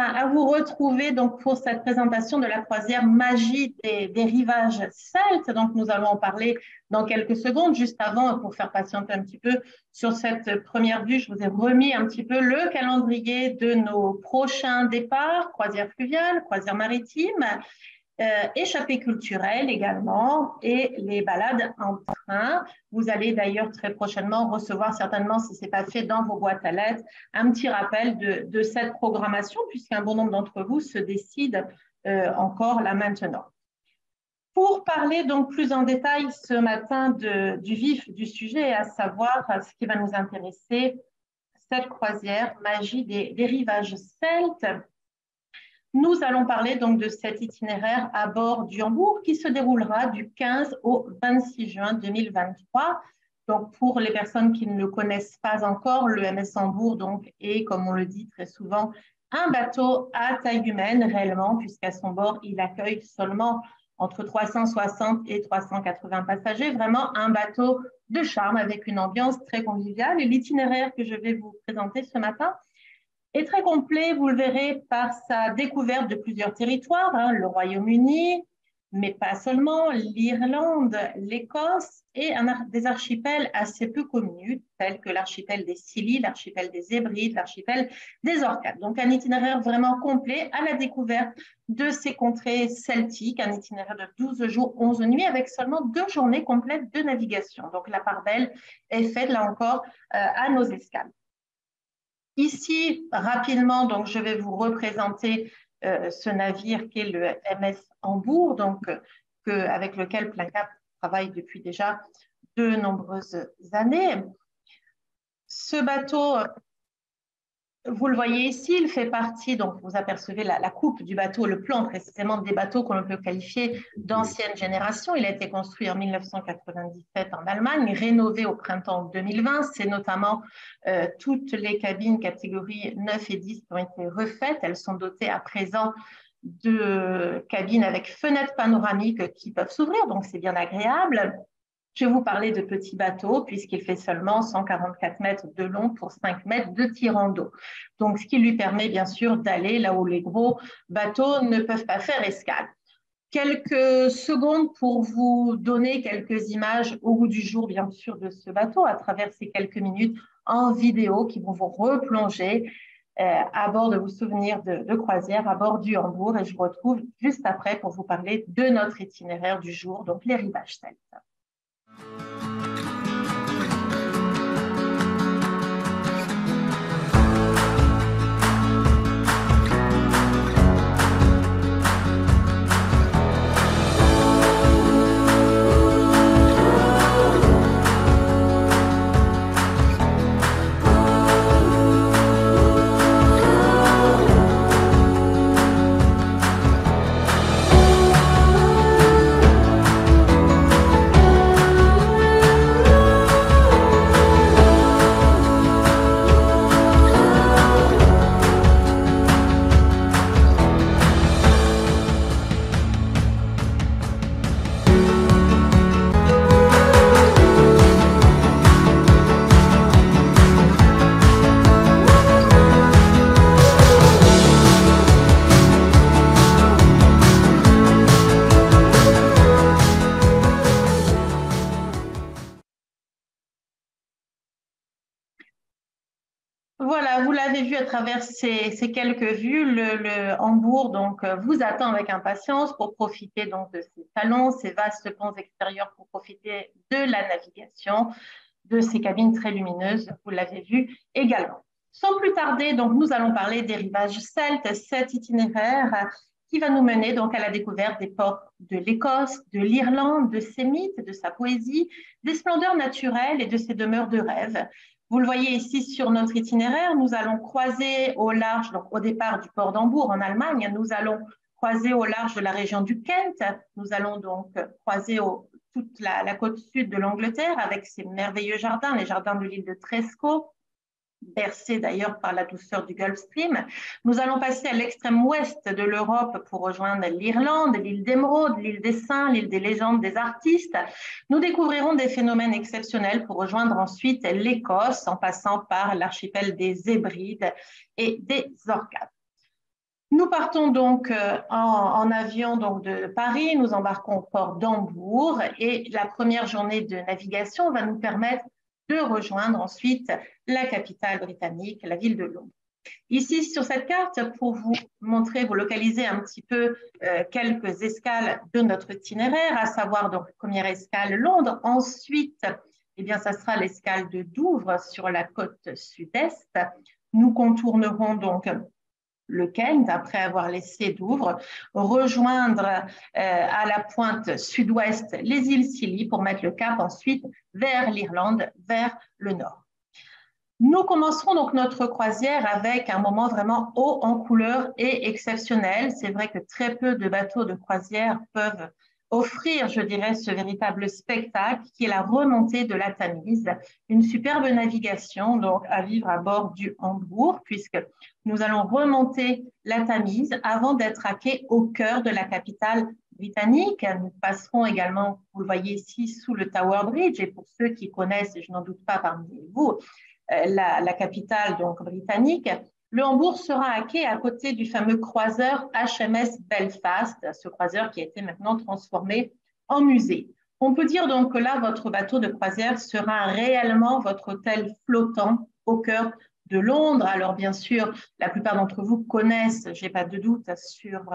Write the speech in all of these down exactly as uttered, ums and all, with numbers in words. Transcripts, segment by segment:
à vous retrouver donc pour cette présentation de la croisière Magie des, des rivages celtes. Donc, nous allons en parler dans quelques secondes. Juste avant, pour faire patienter un petit peu sur cette première vue, je vous ai remis un petit peu le calendrier de nos prochains départs, croisière fluviale, croisière maritime, euh, échappée culturelle également et les balades en train. Vous allez d'ailleurs très prochainement recevoir certainement, si ce n'est pas fait dans vos boîtes à lettres, un petit rappel de, de cette programmation puisqu'un bon nombre d'entre vous se décident euh, encore là maintenant. Pour parler donc plus en détail ce matin de, du vif du sujet, à savoir ce qui va nous intéresser, cette croisière Magie des, des rivages celtes, nous allons parler donc de cet itinéraire à bord du Hambourg qui se déroulera du quinze au vingt-six juin deux mille vingt-trois. Donc, pour les personnes qui ne le connaissent pas encore, le M S Hambourg donc, est, comme on le dit très souvent, un bateau à taille humaine réellement, puisqu'à son bord, il accueille seulement entre trois cent soixante et trois cent quatre-vingts passagers. Vraiment un bateau de charme avec une ambiance très conviviale. Et l'itinéraire que je vais vous présenter ce matin est très complet, vous le verrez, par sa découverte de plusieurs territoires, hein, le Royaume-Uni, mais pas seulement, l'Irlande, l'Écosse et un, des archipels assez peu connus, tels que l'archipel des Scilly, l'archipel des Hébrides, l'archipel des Orcades. Donc un itinéraire vraiment complet à la découverte de ces contrées celtiques, un itinéraire de douze jours, onze nuits, avec seulement deux journées complètes de navigation. Donc la part belle est faite, là encore, euh, à nos escales. Ici, rapidement, donc, je vais vous représenter euh, ce navire qui est le M S Hambourg, donc, que, avec lequel Plancap travaille depuis déjà de nombreuses années. Ce bateau, vous le voyez ici, il fait partie, donc vous apercevez la, la coupe du bateau, le plan précisément des bateaux qu'on peut qualifier d'ancienne génération. Il a été construit en mille neuf cent quatre-vingt-dix-sept en Allemagne, rénové au printemps deux mille vingt. C'est notamment euh, toutes les cabines catégorie neuf et dix qui ont été refaites. Elles sont dotées à présent de cabines avec fenêtres panoramiques qui peuvent s'ouvrir, donc c'est bien agréable. Je vais vous parler de petits bateaux puisqu'il fait seulement cent quarante-quatre mètres de long pour cinq mètres de tirant d'eau. Donc, ce qui lui permet bien sûr d'aller là où les gros bateaux ne peuvent pas faire escale. Quelques secondes pour vous donner quelques images au goût du jour, bien sûr, de ce bateau à travers ces quelques minutes en vidéo qui vont vous replonger euh, à bord de vos souvenirs de, de croisière, à bord du Hambourg. Et je vous retrouve juste après pour vous parler de notre itinéraire du jour, donc les rivages celtes. Voilà, vous l'avez vu à travers ces, ces quelques vues, le, le Hambourg donc, vous attend avec impatience pour profiter donc, de ces salons, ces vastes ponts extérieurs pour profiter de la navigation, de ces cabines très lumineuses, vous l'avez vu également. Sans plus tarder, donc, nous allons parler des rivages celtes, cet itinéraire qui va nous mener donc, à la découverte des ports de l'Écosse, de l'Irlande, de ses mythes, de sa poésie, des splendeurs naturelles et de ses demeures de rêve. Vous le voyez ici sur notre itinéraire, nous allons croiser au large, donc au départ du port d'Hambourg en Allemagne, nous allons croiser au large de la région du Kent, nous allons donc croiser au, toute la, la côte sud de l'Angleterre avec ses merveilleux jardins, les jardins de l'île de Tresco, bercés d'ailleurs par la douceur du Gulf Stream. Nous allons passer à l'extrême ouest de l'Europe pour rejoindre l'Irlande, l'île d'Émeraude, l'île des Saints, l'île des légendes des artistes. Nous découvrirons des phénomènes exceptionnels pour rejoindre ensuite l'Écosse en passant par l'archipel des Hébrides et des Orcades. Nous partons donc euh, en, en avion donc de Paris, nous embarquons au port d'Hambourg et la première journée de navigation va nous permettre de rejoindre ensuite la capitale britannique, la ville de Londres. Ici, sur cette carte, pour vous montrer, vous localiser un petit peu euh, quelques escales de notre itinéraire, à savoir donc première escale Londres, ensuite, eh bien, ça sera l'escale de Douvres sur la côte sud-est. Nous contournerons donc le Kent, après avoir laissé Douvres, rejoindre euh, à la pointe sud-ouest les îles Scilly pour mettre le cap ensuite vers l'Irlande, vers le nord. Nous commencerons donc notre croisière avec un moment vraiment haut en couleur et exceptionnel. C'est vrai que très peu de bateaux de croisière peuvent offrir, je dirais, ce véritable spectacle qui est la remontée de la Tamise, une superbe navigation donc à vivre à bord du Hambourg, puisque nous allons remonter la Tamise avant d'être à quai au cœur de la capitale britannique. Nous passerons également, vous le voyez ici, sous le Tower Bridge, et pour ceux qui connaissent, et je n'en doute pas parmi vous, la, la capitale donc britannique, le Hambourg sera à quai à côté du fameux croiseur H M S Belfast, ce croiseur qui a été maintenant transformé en musée. On peut dire donc que là, votre bateau de croisière sera réellement votre hôtel flottant au cœur de Londres. Alors bien sûr, la plupart d'entre vous connaissent, j'ai pas de doute, sur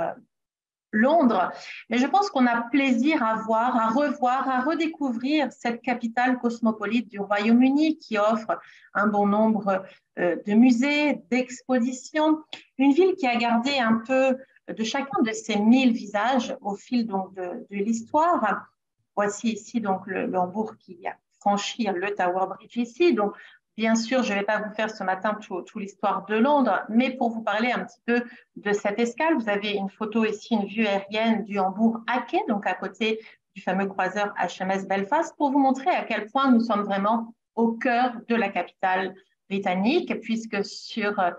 Londres, mais je pense qu'on a plaisir à voir, à revoir, à redécouvrir cette capitale cosmopolite du Royaume-Uni qui offre un bon nombre euh, de musées, d'expositions, une ville qui a gardé un peu de chacun de ses mille visages au fil donc de, de l'histoire. Voici ici donc le, le Hambourg qui a franchi le Tower Bridge ici, donc bien sûr, je ne vais pas vous faire ce matin toute tout l'histoire de Londres, mais pour vous parler un petit peu de cette escale, vous avez une photo ici, une vue aérienne du Hambourg à quai, donc à côté du fameux croiseur H M S Belfast, pour vous montrer à quel point nous sommes vraiment au cœur de la capitale britannique, puisque sur euh,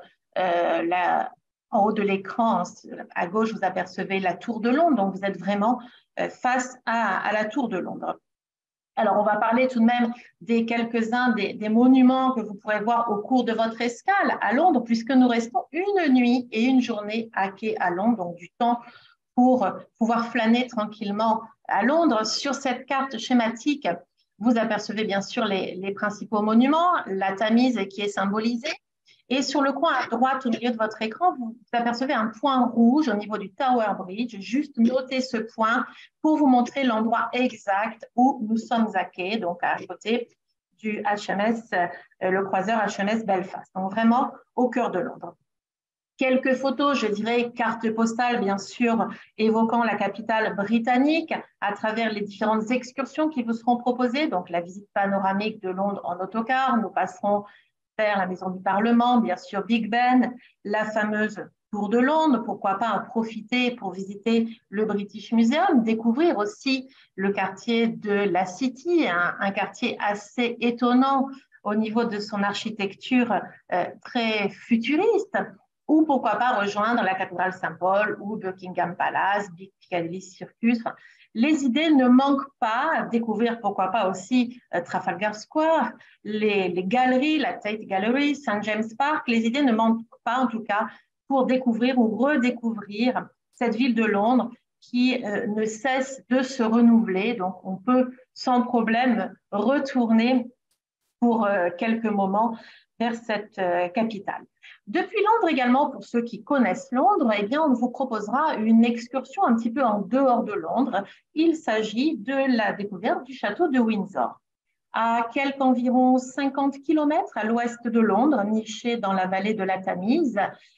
la, en haut de l'écran, à gauche, vous apercevez la Tour de Londres, donc vous êtes vraiment euh, face à, à la Tour de Londres. Alors, on va parler tout de même des quelques-uns des, des monuments que vous pourrez voir au cours de votre escale à Londres, puisque nous restons une nuit et une journée à quai à Londres, donc du temps pour pouvoir flâner tranquillement à Londres. Sur cette carte schématique, vous apercevez bien sûr les, les principaux monuments, la Tamise qui est symbolisée. Et sur le coin à droite, au milieu de votre écran, vous apercevez un point rouge au niveau du Tower Bridge. Juste notez ce point pour vous montrer l'endroit exact où nous sommes à quai, donc à côté du H M S, le croiseur H M S Belfast. Donc vraiment au cœur de Londres. Quelques photos, je dirais, cartes postales, bien sûr, évoquant la capitale britannique à travers les différentes excursions qui vous seront proposées. Donc la visite panoramique de Londres en autocar, nous passerons la Maison du Parlement, bien sûr Big Ben, la fameuse Tour de Londres, pourquoi pas en profiter pour visiter le British Museum, découvrir aussi le quartier de la City, un, un quartier assez étonnant au niveau de son architecture euh, très futuriste, ou pourquoi pas rejoindre la cathédrale Saint-Paul ou Buckingham Palace, Big Piccadilly Circus. Enfin, les idées ne manquent pas, découvrir pourquoi pas aussi euh, Trafalgar Square, les, les galeries, la Tate Gallery, Saint James Park, les idées ne manquent pas en tout cas pour découvrir ou redécouvrir cette ville de Londres qui euh, ne cesse de se renouveler. Donc on peut sans problème retourner pour euh, quelques moments vers cette euh, capitale. Depuis Londres également, pour ceux qui connaissent Londres, eh bien, on vous proposera une excursion un petit peu en dehors de Londres. Il s'agit de la découverte du château de Windsor. À quelques environ cinquante kilomètres à l'ouest de Londres, niché dans la vallée de la Tamise,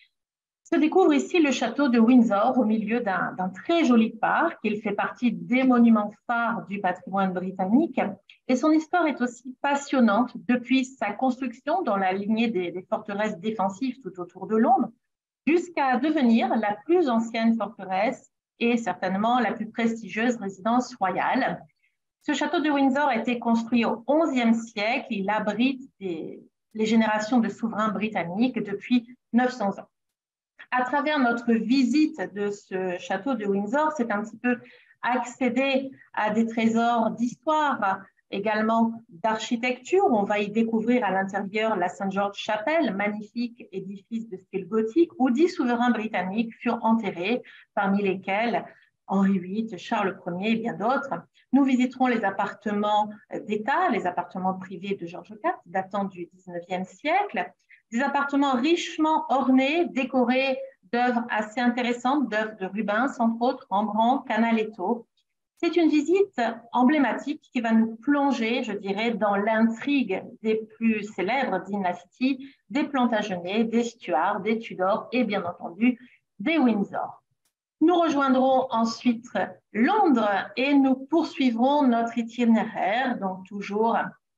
se découvre ici le château de Windsor au milieu d'un d'un très joli parc. Il fait partie des monuments phares du patrimoine britannique et son histoire est aussi passionnante depuis sa construction dans la lignée des, des forteresses défensives tout autour de Londres jusqu'à devenir la plus ancienne forteresse et certainement la plus prestigieuse résidence royale. Ce château de Windsor a été construit au onzième siècle. Il abrite des, les générations de souverains britanniques depuis neuf cents ans. À travers notre visite de ce château de Windsor, c'est un petit peu accéder à des trésors d'histoire également d'architecture. On va y découvrir à l'intérieur la Saint-Georges-Chapelle, magnifique édifice de style gothique, où dix souverains britanniques furent enterrés, parmi lesquels Henri huit, Charles Ier et bien d'autres. Nous visiterons les appartements d'État, les appartements privés de Georges quatre, datant du dix-neuvième siècle, des appartements richement ornés, décorés d'œuvres assez intéressantes, d'œuvres de Rubens, entre autres, Rembrandt, Canaletto. C'est une visite emblématique qui va nous plonger, je dirais, dans l'intrigue des plus célèbres dynasties, des Plantagenets, des Stuarts, des Tudors et bien entendu des Windsor. Nous rejoindrons ensuite Londres et nous poursuivrons notre itinéraire, donc toujours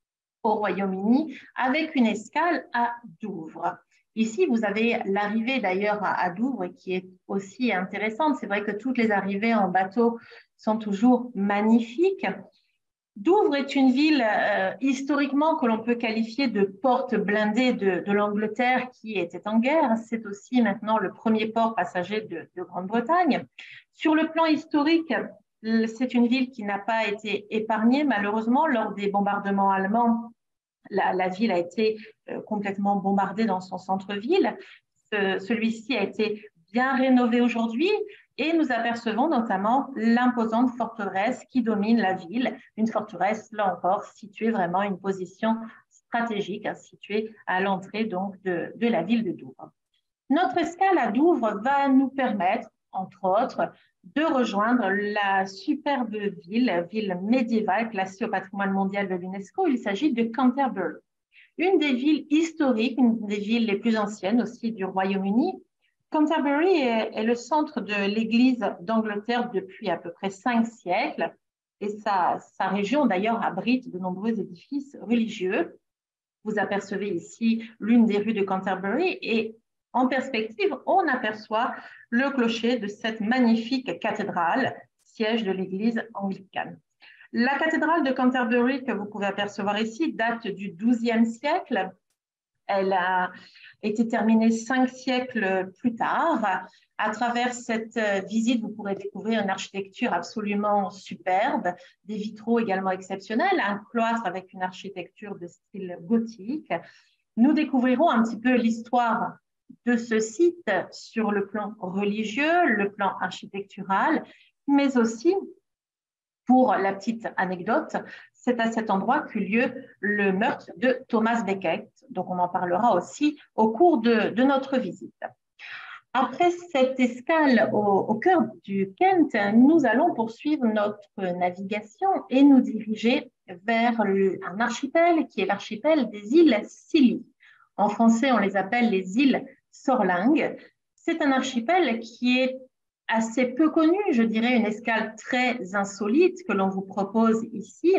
au Royaume-Uni, avec une escale à Douvres. Ici, vous avez l'arrivée d'ailleurs à Douvres qui est aussi intéressante. C'est vrai que toutes les arrivées en bateau sont toujours magnifiques. Douvres est une ville euh, historiquement que l'on peut qualifier de porte blindée de, de l'Angleterre qui était en guerre. C'est aussi maintenant le premier port passager de, de Grande-Bretagne. Sur le plan historique, c'est une ville qui n'a pas été épargnée malheureusement lors des bombardements allemands. La, la ville a été euh, complètement bombardée dans son centre-ville. Ce, celui-ci a été bien rénové aujourd'hui et nous apercevons notamment l'imposante forteresse qui domine la ville, une forteresse, là encore, située vraiment à une position stratégique, hein, située à l'entrée donc de, de la ville de Douvres. Notre escale à Douvres va nous permettre, entre autres, de rejoindre la superbe ville, ville médiévale classée au patrimoine mondial de l'UNESCO. Il s'agit de Canterbury, une des villes historiques, une des villes les plus anciennes aussi du Royaume-Uni. Canterbury est, est le centre de l'Église d'Angleterre depuis à peu près cinq siècles et sa, sa région d'ailleurs abrite de nombreux édifices religieux. Vous apercevez ici l'une des rues de Canterbury et en perspective, on aperçoit le clocher de cette magnifique cathédrale, siège de l'Église anglicane. La cathédrale de Canterbury que vous pouvez apercevoir ici date du douzième siècle. Elle a été terminée cinq siècles plus tard. À travers cette visite, vous pourrez découvrir une architecture absolument superbe, des vitraux également exceptionnels, un cloître avec une architecture de style gothique. Nous découvrirons un petit peu l'histoire de ce site sur le plan religieux, le plan architectural, mais aussi, pour la petite anecdote, c'est à cet endroit qu'eut lieu le meurtre de Thomas Becket. Donc, on en parlera aussi au cours de, de notre visite. Après cette escale au, au cœur du Kent, nous allons poursuivre notre navigation et nous diriger vers le, un archipel qui est l'archipel des îles Scilly. En français, on les appelle les îles Sorlingues. C'est un archipel qui est assez peu connu, je dirais une escale très insolite que l'on vous propose ici.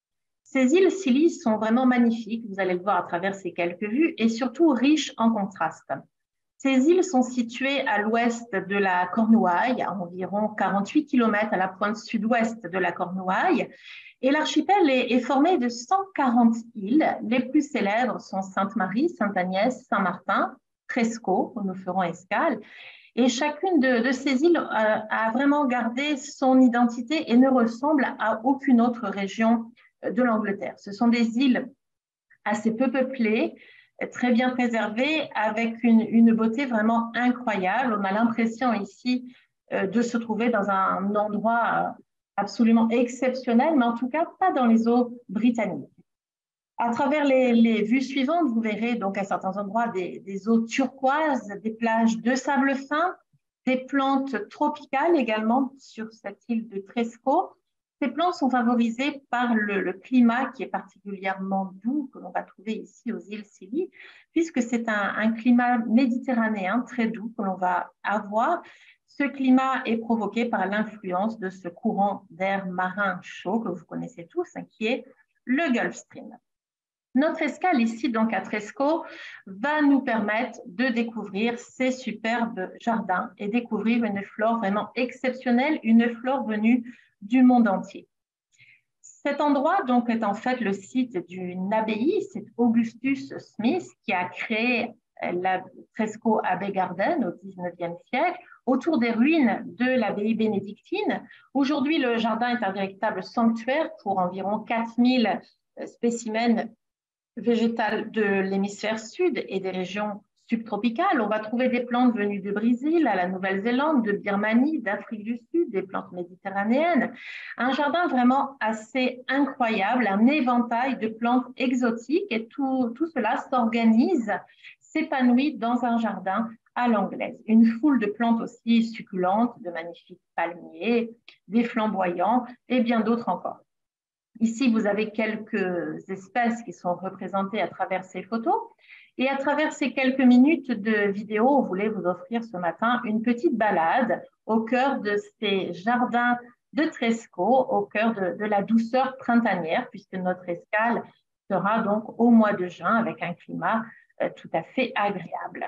Ces îles Scilly sont vraiment magnifiques, vous allez le voir à travers ces quelques vues, et surtout riches en contrastes. Ces îles sont situées à l'ouest de la Cornouaille, à environ quarante-huit kilomètres à la pointe sud-ouest de la Cornouaille, et l'archipel est, est formé de cent quarante îles. Les plus célèbres sont Sainte-Marie, Sainte-Agnès, Saint-Martin, Tresco, où nous ferons escale. Et chacune de, de ces îles a, a vraiment gardé son identité et ne ressemble à aucune autre région de l'Angleterre. Ce sont des îles assez peu peuplées, très bien préservées, avec une, une beauté vraiment incroyable. On a l'impression ici euh, de se trouver dans un endroit euh, absolument exceptionnel, mais en tout cas pas dans les eaux britanniques. À travers les, les vues suivantes, vous verrez donc à certains endroits des, des eaux turquoises, des plages de sable fin, des plantes tropicales également sur cette île de Tresco. Ces plantes sont favorisées par le, le climat qui est particulièrement doux que l'on va trouver ici aux îles Scilly, puisque c'est un, un climat méditerranéen très doux que l'on va avoir. Ce climat est provoqué par l'influence de ce courant d'air marin chaud que vous connaissez tous, hein, qui est le Gulf Stream. Notre escale ici, donc à Tresco, va nous permettre de découvrir ces superbes jardins et découvrir une flore vraiment exceptionnelle, une flore venue du monde entier. Cet endroit donc est en fait le site d'une abbaye, c'est Augustus Smith qui a créé la Tresco Abbey Garden au dix-neuvième siècle. autour des ruines de l'abbaye bénédictine. Aujourd'hui, le jardin est un véritable sanctuaire pour environ quatre mille spécimens végétales de l'hémisphère sud et des régions subtropicales. On va trouver des plantes venues du Brésil, à la Nouvelle-Zélande, de Birmanie, d'Afrique du Sud, des plantes méditerranéennes. Un jardin vraiment assez incroyable, un éventail de plantes exotiques et tout, tout cela s'organise, s'épanouit dans un jardin à l'anglaise. Une foule de plantes aussi succulentes, de magnifiques palmiers, des flamboyants et bien d'autres encore. Ici, vous avez quelques espèces qui sont représentées à travers ces photos. Et à travers ces quelques minutes de vidéo, on voulait vous offrir ce matin une petite balade au cœur de ces jardins de Tresco, au cœur de, de la douceur printanière, puisque notre escale sera donc au mois de juin avec un climat euh, tout à fait agréable.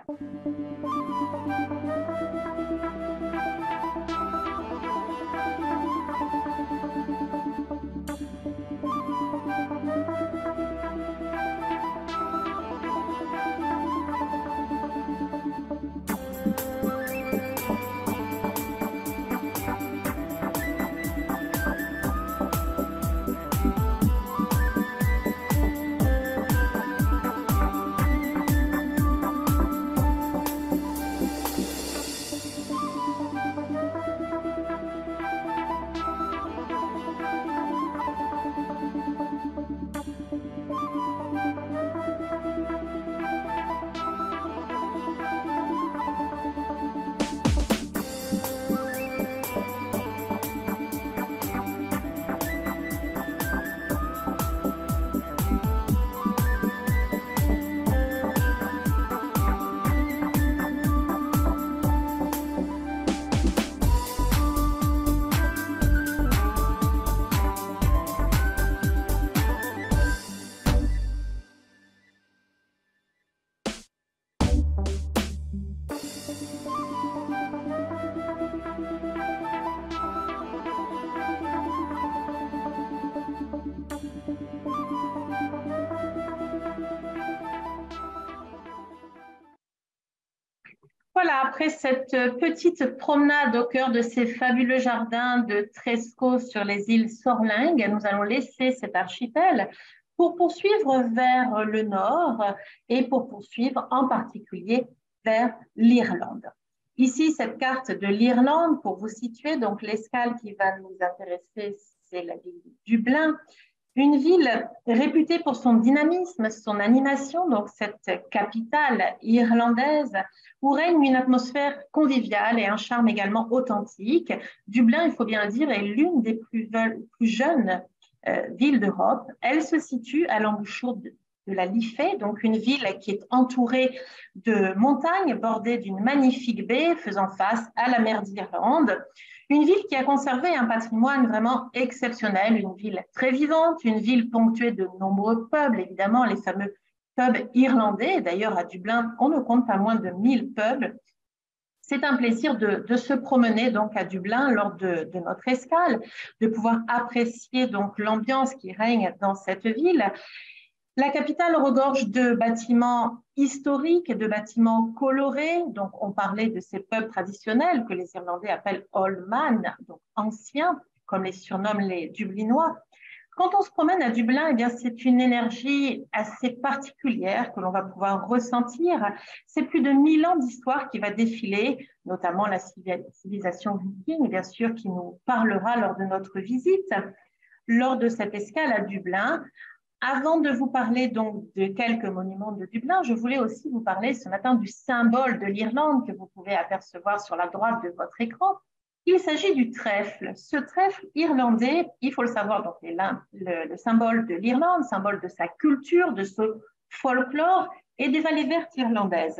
Voilà, après cette petite promenade au cœur de ces fabuleux jardins de Tresco sur les îles Sorlingues, nous allons laisser cet archipel pour poursuivre vers le nord et pour poursuivre en particulier vers l'Irlande. Ici, cette carte de l'Irlande, pour vous situer, donc l'escale qui va nous intéresser, c'est la ville de Dublin. Une ville réputée pour son dynamisme, son animation, donc cette capitale irlandaise où règne une atmosphère conviviale et un charme également authentique. Dublin, il faut bien le dire, est l'une des plus, plus jeunes euh, villes d'Europe. Elle se situe à l'embouchure de, de la Liffey, donc une ville qui est entourée de montagnes bordées d'une magnifique baie faisant face à la mer d'Irlande. Une ville qui a conservé un patrimoine vraiment exceptionnel, une ville très vivante, une ville ponctuée de nombreux pubs, évidemment les fameux pubs irlandais. D'ailleurs, à Dublin, on ne compte pas moins de mille pubs. C'est un plaisir de, de se promener donc à Dublin lors de, de notre escale, de pouvoir apprécier donc l'ambiance qui règne dans cette ville. La capitale regorge de bâtiments historiques et de bâtiments colorés. Donc, on parlait de ces pubs traditionnels que les Irlandais appellent Old Man, donc anciens, comme les surnomment les Dublinois. Quand on se promène à Dublin, eh bien, c'est une énergie assez particulière que l'on va pouvoir ressentir. C'est plus de mille ans d'histoire qui va défiler, notamment la civilisation viking, bien sûr, qui nous parlera lors de notre visite. Lors de cette escale à Dublin, avant de vous parler donc de quelques monuments de Dublin, je voulais aussi vous parler ce matin du symbole de l'Irlande que vous pouvez apercevoir sur la droite de votre écran. Il s'agit du trèfle. Ce trèfle irlandais, il faut le savoir, donc est le, le symbole de l'Irlande, symbole de sa culture, de ce folklore et des vallées vertes irlandaises.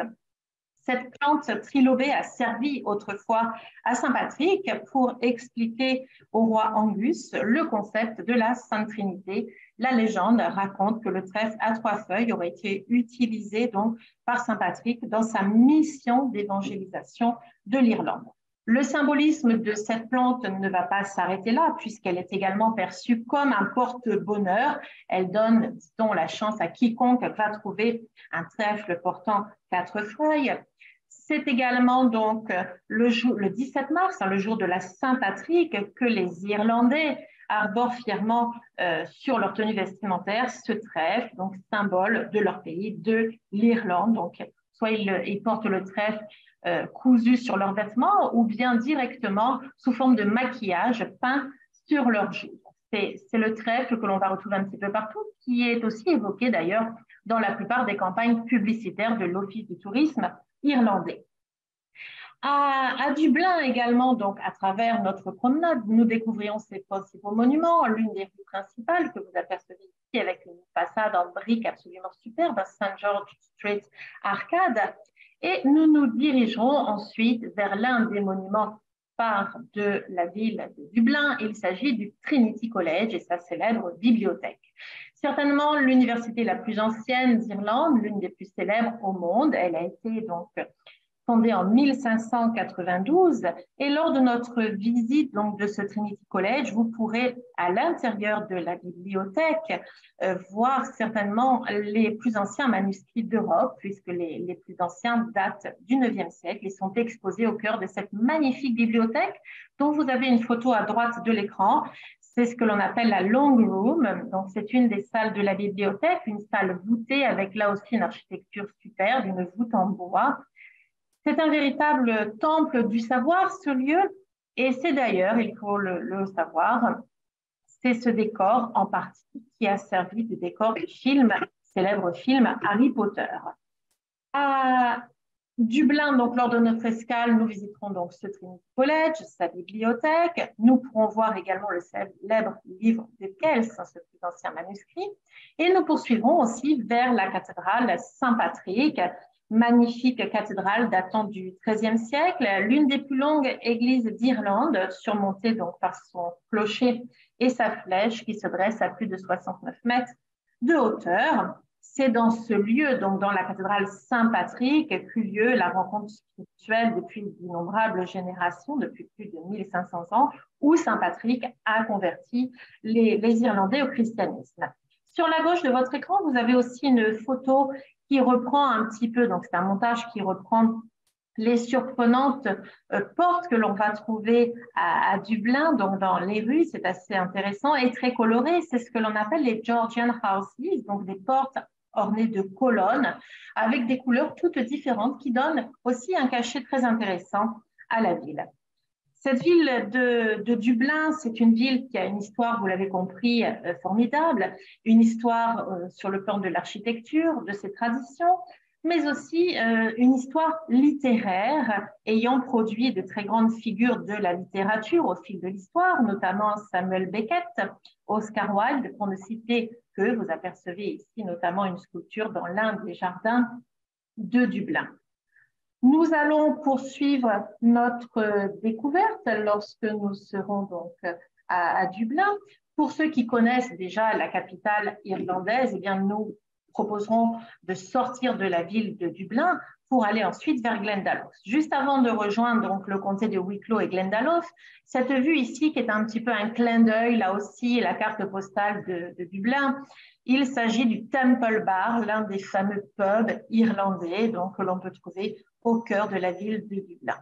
Cette plante trilobée a servi autrefois à Saint Patrick pour expliquer au roi Angus le concept de la Sainte Trinité. La légende raconte que le trèfle à trois feuilles aurait été utilisé donc par Saint Patrick dans sa mission d'évangélisation de l'Irlande. Le symbolisme de cette plante ne va pas s'arrêter là, puisqu'elle est également perçue comme un porte-bonheur. Elle donne, dit-on, la chance à quiconque va trouver un trèfle portant quatre feuilles. C'est également donc le, jour, le dix-sept mars, le jour de la Saint-Patrick, que les Irlandais arborent fièrement euh, sur leur tenue vestimentaire ce trèfle, donc symbole de leur pays, de l'Irlande. Donc, soit ils, ils portent le trèfle euh, cousu sur leurs vêtements ou bien directement sous forme de maquillage peint sur leurs joues. C'est le trèfle que l'on va retrouver un petit peu partout, qui est aussi évoqué d'ailleurs dans la plupart des campagnes publicitaires de l'Office du tourisme irlandais. À, à Dublin également, donc à travers notre promenade, nous découvrions ces principaux monuments, l'une des rues principales que vous apercevez ici avec une façade en briques absolument superbe, Saint George Street Arcade, et nous nous dirigerons ensuite vers l'un des monuments phares de la ville de Dublin. Il s'agit du Trinity College et sa célèbre bibliothèque. Certainement l'université la plus ancienne d'Irlande, l'une des plus célèbres au monde. Elle a été donc fondée en mille cinq cent quatre-vingt-douze, et lors de notre visite donc, de ce Trinity College, vous pourrez à l'intérieur de la bibliothèque euh, voir certainement les plus anciens manuscrits d'Europe, puisque les, les plus anciens datent du neuvième siècle et sont exposés au cœur de cette magnifique bibliothèque dont vous avez une photo à droite de l'écran. C'est ce que l'on appelle la Long Room. Donc, c'est une des salles de la bibliothèque, une salle voûtée avec là aussi une architecture superbe, une voûte en bois. C'est un véritable temple du savoir, ce lieu, et c'est d'ailleurs, il faut le, le savoir, c'est ce décor en partie qui a servi de décor du film, célèbre film Harry Potter. À Dublin, donc lors de notre escale, nous visiterons donc ce Trinity College, sa bibliothèque. Nous pourrons voir également le célèbre livre de Kells, ce plus ancien manuscrit, et nous poursuivrons aussi vers la cathédrale Saint-Patrick, magnifique cathédrale datant du treizième siècle, l'une des plus longues églises d'Irlande, surmontée donc par son clocher et sa flèche qui se dresse à plus de soixante-neuf mètres de hauteur. C'est dans ce lieu, donc dans la cathédrale Saint-Patrick, qu'eut lieu la rencontre spirituelle depuis d'innombrables générations, depuis plus de mille cinq cents ans, où Saint-Patrick a converti les, les Irlandais au christianisme. Sur la gauche de votre écran, vous avez aussi une photo qui reprend un petit peu, donc c'est un montage qui reprend les surprenantes euh, portes que l'on va trouver à, à Dublin, donc dans les rues, c'est assez intéressant et très coloré. C'est ce que l'on appelle les Georgian houses, donc des portes ornées de colonnes avec des couleurs toutes différentes qui donnent aussi un cachet très intéressant à la ville. Cette ville de, de Dublin, c'est une ville qui a une histoire, vous l'avez compris, euh, formidable, une histoire euh, sur le plan de l'architecture, de ses traditions, mais aussi euh, une histoire littéraire ayant produit de très grandes figures de la littérature au fil de l'histoire, notamment Samuel Beckett, Oscar Wilde, pour ne citer que, vous apercevez ici notamment une sculpture dans l'un des jardins de Dublin. Nous allons poursuivre notre découverte lorsque nous serons donc à, à Dublin. Pour ceux qui connaissent déjà la capitale irlandaise, eh bien nous proposerons de sortir de la ville de Dublin pour aller ensuite vers Glendalough. Juste avant de rejoindre donc le comté de Wicklow et Glendalough, cette vue ici qui est un petit peu un clin d'œil, là aussi la carte postale de, de Dublin, il s'agit du Temple Bar, l'un des fameux pubs irlandais donc, que l'on peut trouver au cœur de la ville de Dublin.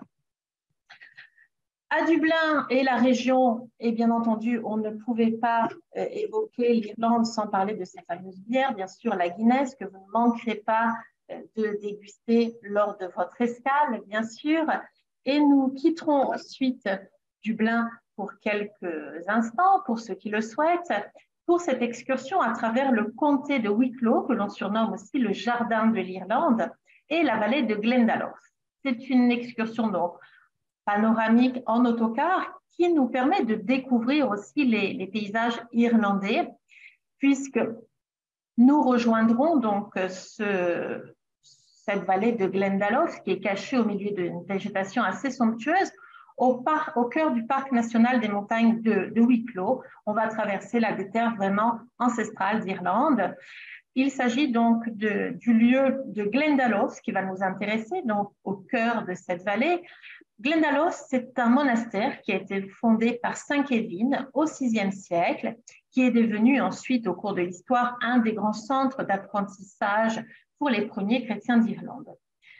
À Dublin et la région, et bien entendu, on ne pouvait pas euh, évoquer l'Irlande sans parler de ces fameuses bières, bien sûr la Guinness, que vous ne manquerez pas euh, de déguster lors de votre escale, bien sûr. Et nous quitterons ensuite Dublin pour quelques instants, pour ceux qui le souhaitent, pour cette excursion à travers le comté de Wicklow, que l'on surnomme aussi le jardin de l'Irlande, et la vallée de Glendalough. C'est une excursion donc panoramique en autocar qui nous permet de découvrir aussi les, les paysages irlandais, puisque nous rejoindrons donc ce, cette vallée de Glendalough qui est cachée au milieu d'une végétation assez somptueuse au, parc, au cœur du parc national des montagnes de, de Wicklow. On va traverser là des terres vraiment ancestrales d'Irlande. Il s'agit donc de, du lieu de Glendalough qui va nous intéresser, donc au cœur de cette vallée. Glendalough, c'est un monastère qui a été fondé par saint Kevin au sixième siècle, qui est devenu ensuite, au cours de l'histoire, un des grands centres d'apprentissage pour les premiers chrétiens d'Irlande.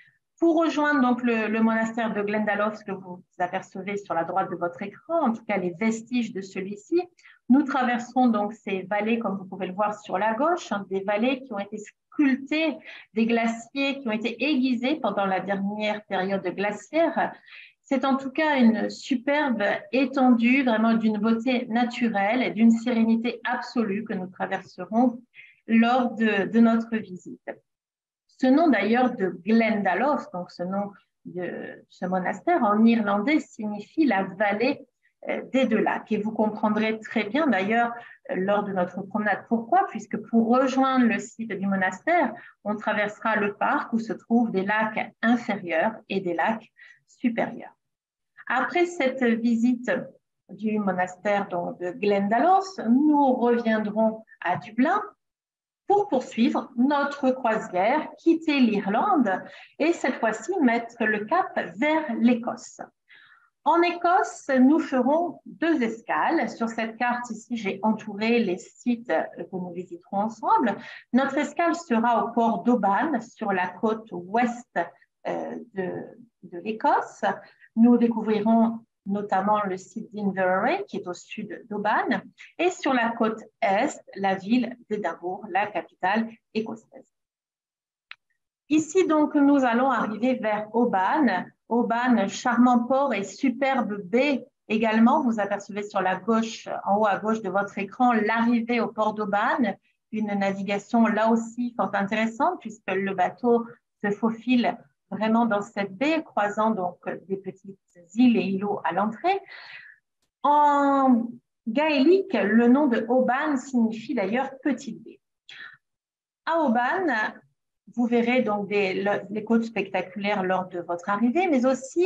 Pour rejoindre donc le, le monastère de Glendalough que vous apercevez sur la droite de votre écran, en tout cas les vestiges de celui-ci, nous traversons donc ces vallées, comme vous pouvez le voir sur la gauche, hein, des vallées qui ont été sculptées, des glaciers qui ont été aiguisés pendant la dernière période glaciaire. C'est en tout cas une superbe étendue, vraiment d'une beauté naturelle et d'une sérénité absolue que nous traverserons lors de, de notre visite. Ce nom d'ailleurs de Glendalough, donc ce nom de ce monastère en irlandais, signifie la vallée des deux lacs. Et vous comprendrez très bien d'ailleurs lors de notre promenade pourquoi, puisque pour rejoindre le site du monastère, on traversera le parc où se trouvent des lacs inférieurs et des lacs supérieurs. Après cette visite du monastère donc, de Glendalough, nous reviendrons à Dublin pour poursuivre notre croisière, quitter l'Irlande et cette fois-ci mettre le cap vers l'Écosse. En Écosse, nous ferons deux escales. Sur cette carte ici, j'ai entouré les sites que nous visiterons ensemble. Notre escale sera au port d'Oban, sur la côte ouest de, de l'Écosse. Nous découvrirons notamment le site d'Inverary, qui est au sud d'Oban, et sur la côte est, la ville d'Édimbourg, la capitale écossaise. Ici, donc, nous allons arriver vers Oban. Oban, charmant port et superbe baie également. Vous apercevez sur la gauche, en haut à gauche de votre écran, l'arrivée au port d'Oban, une navigation là aussi fort intéressante, puisque le bateau se faufile vraiment dans cette baie, croisant donc des petites îles et îlots à l'entrée. En gaélique, le nom de Oban signifie d'ailleurs petite baie. À Oban, vous verrez donc des, les côtes spectaculaires lors de votre arrivée, mais aussi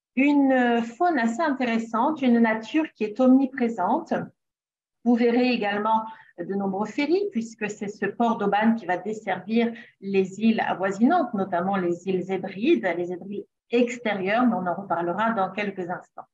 une faune assez intéressante, une nature qui est omniprésente. Vous verrez également de nombreux ferries, puisque c'est ce port d'Oban qui va desservir les îles avoisinantes, notamment les îles Hébrides, les Hébrides extérieures, mais on en reparlera dans quelques instants.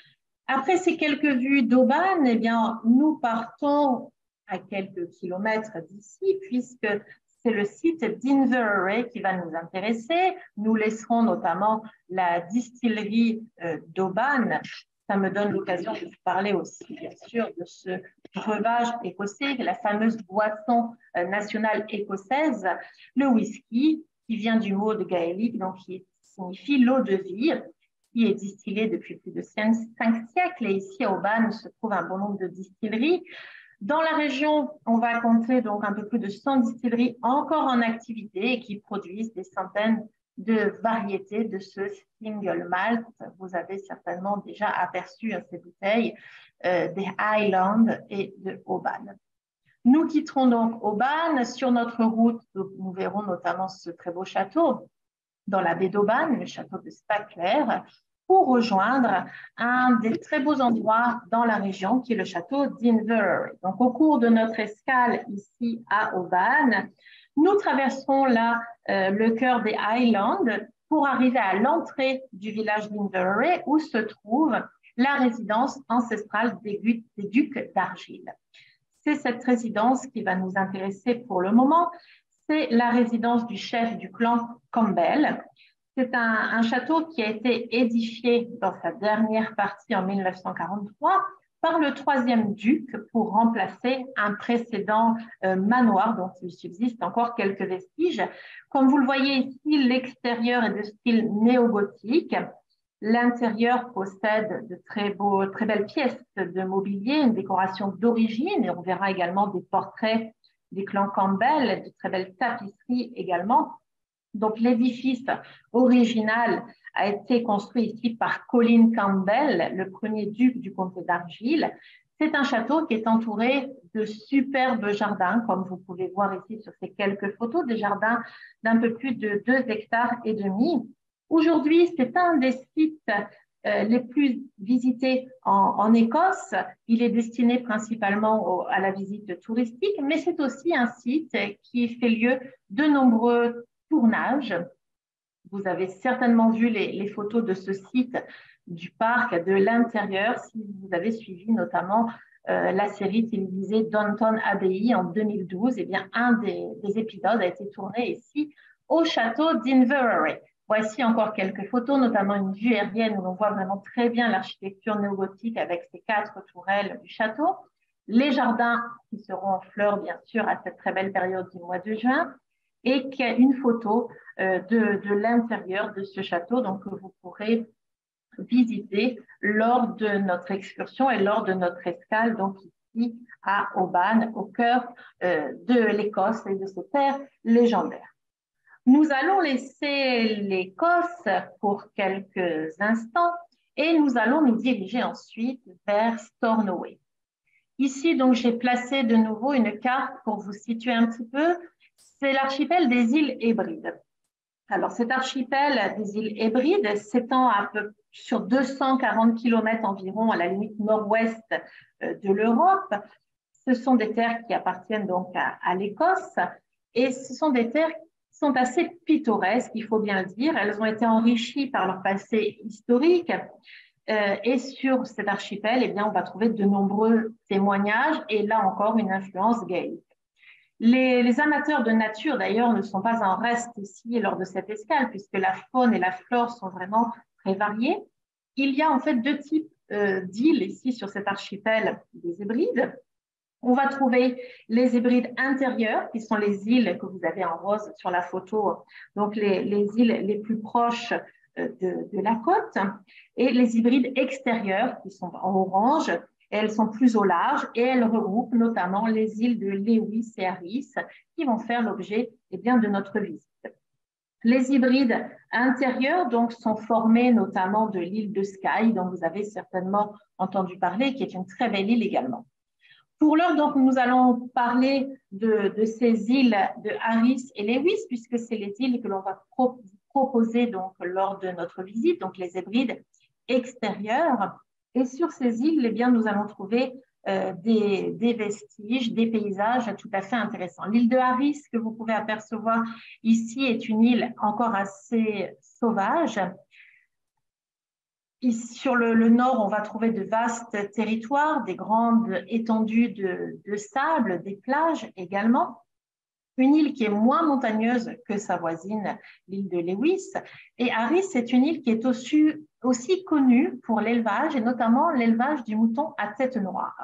Après ces quelques vues d'Oban, eh bien, nous partons à quelques kilomètres d'ici, puisque c'est le site d'Inverary qui va nous intéresser. Nous laisserons notamment la distillerie d'Oban. Ça me donne l'occasion de vous parler aussi, bien sûr, de ce breuvage écossais, la fameuse boisson nationale écossaise, le whisky, qui vient du mot de gaélique, donc qui signifie l'eau de vie, qui est distillée depuis plus de cinq, cinq siècles. Et ici, à Oban, se trouve un bon nombre de distilleries. Dans la région, on va compter donc un peu plus de cent distilleries encore en activité et qui produisent des centaines de variétés de ce single malt. Vous avez certainement déjà aperçu ces bouteilles euh, des Highlands et de Oban. Nous quitterons donc Oban. Sur notre route, nous verrons notamment ce très beau château dans la baie d'Oban, le château de Spaclair, pour rejoindre un des très beaux endroits dans la région qui est le château d'Inverary. Donc, au cours de notre escale ici à Oban, nous traverserons là euh, le cœur des Highlands pour arriver à l'entrée du village d'Inverary où se trouve la résidence ancestrale des, des ducs d'Argyll. C'est cette résidence qui va nous intéresser pour le moment. C'est la résidence du chef du clan Campbell. C'est un, un château qui a été édifié dans sa dernière partie en mille neuf cent quarante-trois par le troisième duc pour remplacer un précédent euh, manoir dont il subsiste encore quelques vestiges. Comme vous le voyez ici, l'extérieur est de style néo-gothique. L'intérieur possède de très, beaux, très belles pièces de mobilier, une décoration d'origine, et on verra également des portraits des clans Campbell, de très belles tapisseries également. Donc, l'édifice original a été construit ici par Colin Campbell, le premier duc du comté d'Argyll. C'est un château qui est entouré de superbes jardins, comme vous pouvez voir ici sur ces quelques photos, des jardins d'un peu plus de deux hectares et demi. Aujourd'hui, c'est un des sites euh, les plus visités en, en Écosse. Il est destiné principalement au, à la visite touristique, mais c'est aussi un site qui fait lieu de nombreux tournages. Vous avez certainement vu les, les photos de ce site du parc, de l'intérieur, si vous avez suivi notamment euh, la série télévisée Downton Abbey en deux mille douze. Eh bien, un des, des épisodes a été tourné ici au château d'Inverary. Voici encore quelques photos, notamment une vue aérienne où l'on voit vraiment très bien l'architecture néogothique avec ses quatre tourelles du château. Les jardins qui seront en fleurs, bien sûr, à cette très belle période du mois de juin. Et qu'il y a une photo euh, de, de l'intérieur de ce château, donc que vous pourrez visiter lors de notre excursion et lors de notre escale, donc ici à Oban, au cœur euh, de l'Écosse et de ces terres légendaires. Nous allons laisser l'Écosse pour quelques instants et nous allons nous diriger ensuite vers Stornoway. Ici, donc, j'ai placé de nouveau une carte pour vous situer un petit peu. C'est l'archipel des îles Hébrides. Alors, cet archipel des îles Hébrides s'étend à peu sur deux cent quarante kilomètres environ à la limite nord-ouest de l'Europe. Ce sont des terres qui appartiennent donc à, à l'Écosse et ce sont des terres qui sont assez pittoresques, il faut bien le dire. Elles ont été enrichies par leur passé historique. Euh, et sur cet archipel, eh bien, on va trouver de nombreux témoignages et là encore une influence gaélique. Les, les amateurs de nature, d'ailleurs, ne sont pas en reste ici lors de cette escale, puisque la faune et la flore sont vraiment très variées. Il y a en fait deux types euh, d'îles ici sur cet archipel des Hébrides. On va trouver les Hébrides intérieures, qui sont les îles que vous avez en rose sur la photo, donc les, les îles les plus proches de, de la côte, et les Hébrides extérieures, qui sont en orange. Elles sont plus au large et elles regroupent notamment les îles de Lewis et Harris qui vont faire l'objet eh bien, de notre visite. Les hybrides intérieurs donc, sont formés notamment de l'île de Skye, dont vous avez certainement entendu parler, qui est une très belle île également. Pour l'heure, donc, nous allons parler de, de ces îles de Harris et Lewis, puisque c'est les îles que l'on va pro proposer donc, lors de notre visite, donc les hybrides extérieurs. Et sur ces îles, eh bien, nous allons trouver euh, des, des vestiges, des paysages tout à fait intéressants. L'île de Harris, que vous pouvez apercevoir ici, est une île encore assez sauvage. Ici, sur le, le nord, on va trouver de vastes territoires, des grandes étendues de, de sable, des plages également. Une île qui est moins montagneuse que sa voisine, l'île de Lewis. Et Harris, c'est une île qui est aussi, aussi connue pour l'élevage, et notamment l'élevage du mouton à tête noire.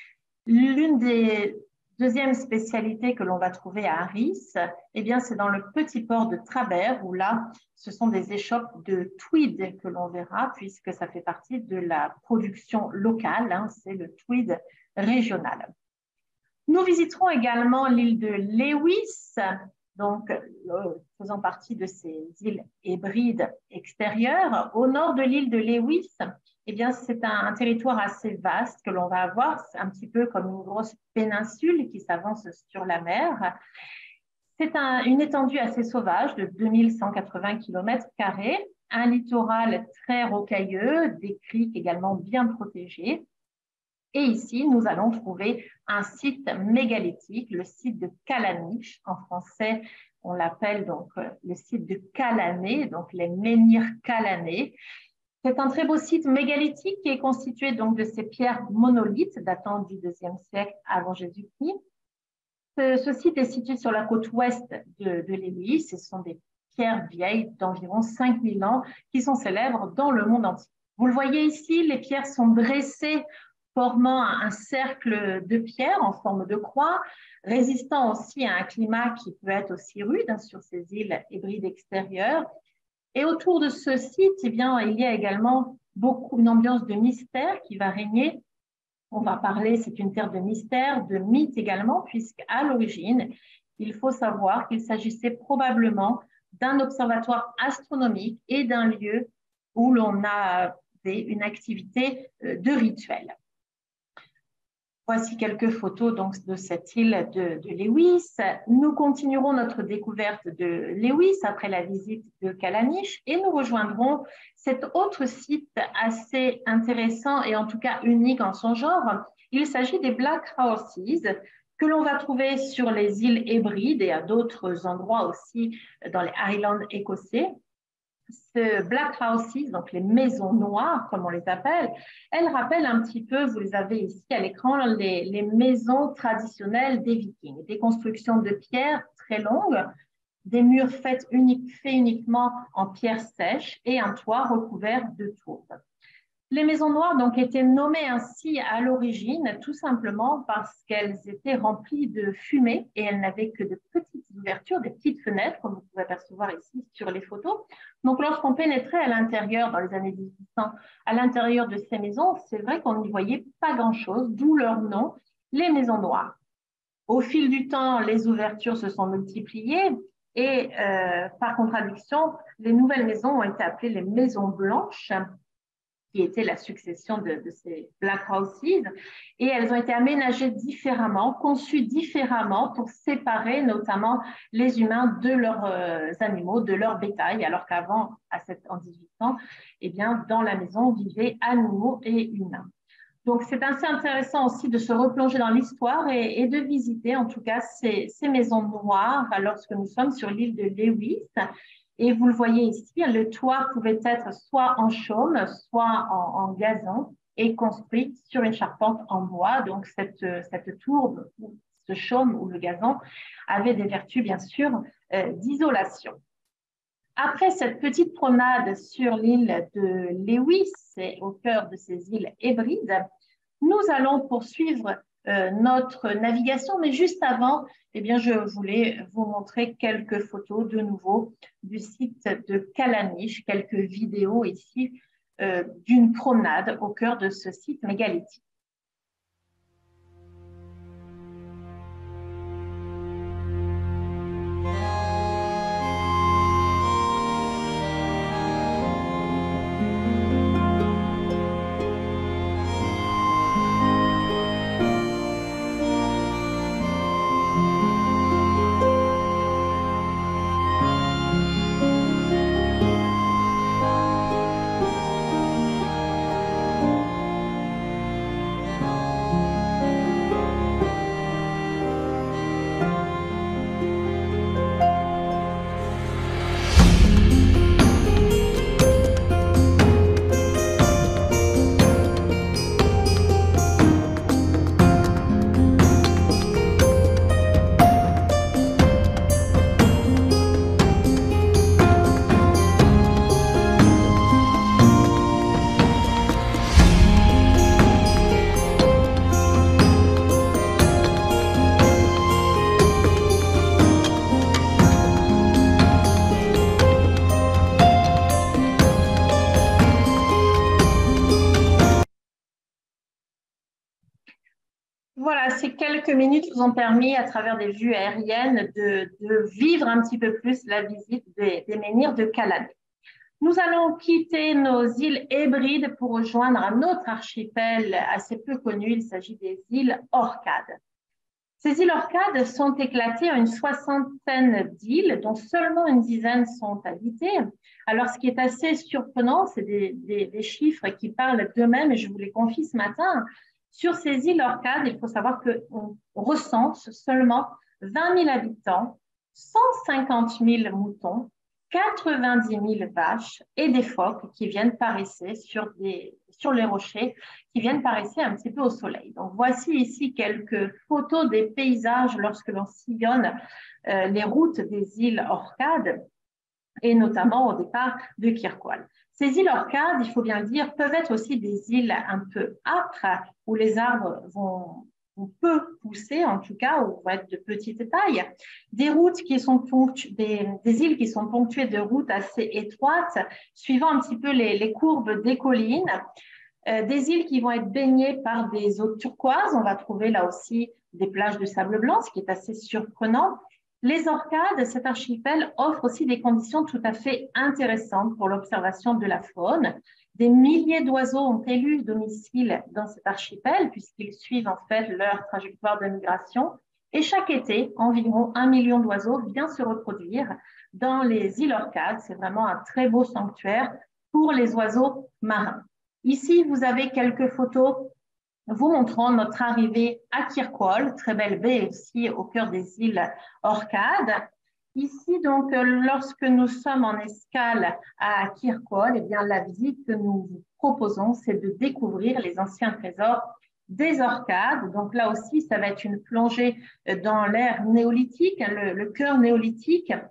L'une des deuxièmes spécialités que l'on va trouver à Harris, eh bien, c'est dans le petit port de Trabert, où là, ce sont des échoppes de tweed que l'on verra, puisque ça fait partie de la production locale, hein, c'est le tweed régional. Nous visiterons également l'île de Lewis, donc euh, faisant partie de ces îles hybrides extérieures. Au nord de l'île de Lewis, eh bien, c'est un, un territoire assez vaste que l'on va avoir, un petit peu comme une grosse péninsule qui s'avance sur la mer. C'est un, une étendue assez sauvage de deux mille cent quatre-vingts kilomètres carrés, un littoral très rocailleux, des criques également bien protégées. Et ici, nous allons trouver un site mégalithique, le site de Callanish. En français, on l'appelle donc le site de Callané, donc les menhirs Callané. C'est un très beau site mégalithique qui est constitué donc de ces pierres monolithes datant du deuxième siècle avant Jésus-Christ. Ce, ce site est situé sur la côte ouest de, de Lewis. Ce sont des pierres vieilles d'environ cinq mille ans qui sont célèbres dans le monde entier. Vous le voyez ici, les pierres sont dressées formant un cercle de pierre en forme de croix, résistant aussi à un climat qui peut être aussi rude hein, sur ces îles hybrides extérieures. Et autour de ce site, eh bien, il y a également beaucoup une ambiance de mystère qui va régner. On va parler, c'est une terre de mystère, de mythe également, puisqu'à l'origine, il faut savoir qu'il s'agissait probablement d'un observatoire astronomique et d'un lieu où l'on avait une activité de rituel. Voici quelques photos donc, de cette île de, de Lewis. Nous continuerons notre découverte de Lewis après la visite de Callanish et nous rejoindrons cet autre site assez intéressant et en tout cas unique en son genre. Il s'agit des Black Houses que l'on va trouver sur les îles Hébrides et à d'autres endroits aussi dans les Highlands écossais. Ce Black Houses, donc les maisons noires, comme on les appelle, elles rappellent un petit peu, vous les avez ici à l'écran, les, les maisons traditionnelles des Vikings, des constructions de pierre très longues, des murs faits, unique, faits uniquement en pierre sèche et un toit recouvert de tourbe. Les maisons noires donc étaient nommées ainsi à l'origine tout simplement parce qu'elles étaient remplies de fumée et elles n'avaient que de petites ouvertures, des petites fenêtres, comme vous pouvez apercevoir ici sur les photos. Donc lorsqu'on pénétrait à l'intérieur, dans les années mille huit cents, à l'intérieur de ces maisons, c'est vrai qu'on n'y voyait pas grand-chose, d'où leur nom, les maisons noires. Au fil du temps, les ouvertures se sont multipliées et euh, par contradiction, les nouvelles maisons ont été appelées les maisons blanches, qui était la succession de, de ces Black Houses, et elles ont été aménagées différemment, conçues différemment pour séparer notamment les humains de leurs euh, animaux, de leur bétail, alors qu'avant, en mille huit cents, eh bien, dans la maison vivaient animaux et humains. Donc, c'est assez intéressant aussi de se replonger dans l'histoire et, et de visiter, en tout cas, ces, ces maisons noires lorsque nous sommes sur l'île de Lewis. Et vous le voyez ici, le toit pouvait être soit en chaume, soit en, en gazon et construit sur une charpente en bois. Donc, cette, cette tourbe, ce chaume ou le gazon avait des vertus, bien sûr, euh, d'isolation. Après cette petite promenade sur l'île de Lewis, et au cœur de ces îles Hébrides, nous allons poursuivre euh, notre navigation, mais juste avant, eh bien, je voulais vous montrer quelques photos de nouveau du site de Callanish, quelques vidéos ici euh, d'une promenade au cœur de ce site mégalithique. Voilà, ces quelques minutes vous ont permis, à travers des vues aériennes, de, de vivre un petit peu plus la visite des, des menhirs de Callanish. Nous allons quitter nos îles Hébrides pour rejoindre un autre archipel assez peu connu. Il s'agit des îles Orcades. Ces îles Orcades sont éclatées en une soixantaine d'îles, dont seulement une dizaine sont habitées. Alors, ce qui est assez surprenant, c'est des, des, des chiffres qui parlent d'eux-mêmes, et je vous les confie ce matin. Sur ces îles Orcades, il faut savoir qu'on recense seulement vingt mille habitants, cent cinquante mille moutons, quatre-vingt-dix mille vaches et des phoques qui viennent paresser sur, des, sur les rochers, qui viennent paresser un petit peu au soleil. Donc, voici ici quelques photos des paysages lorsque l'on sillonne euh, les routes des îles Orcades, et notamment au départ de Kirkwall. Ces îles Orcades, il faut bien le dire, peuvent être aussi des îles un peu âpres, où les arbres vont, vont peu pousser, en tout cas, ou vont être de petite taille. Des routes qui sont ponctuées, des, des îles qui sont ponctuées de routes assez étroites, suivant un petit peu les, les courbes des collines. Euh, des îles qui vont être baignées par des eaux turquoises. On va trouver là aussi des plages de sable blanc, ce qui est assez surprenant. Les Orcades, cet archipel, offre aussi des conditions tout à fait intéressantes pour l'observation de la faune. Des milliers d'oiseaux ont élu domicile dans cet archipel puisqu'ils suivent en fait leur trajectoire de migration. Et chaque été, environ un million d'oiseaux vient se reproduire dans les îles Orcades. C'est vraiment un très beau sanctuaire pour les oiseaux marins. Ici, vous avez quelques photos vous montrant notre arrivée à Kirkwall, très belle baie aussi au cœur des îles Orcades. Ici, donc, lorsque nous sommes en escale à Kirkwall, eh bien, la visite que nous vous proposons, c'est de découvrir les anciens trésors des Orcades. Donc là aussi, ça va être une plongée dans l'ère néolithique, le, le cœur néolithique,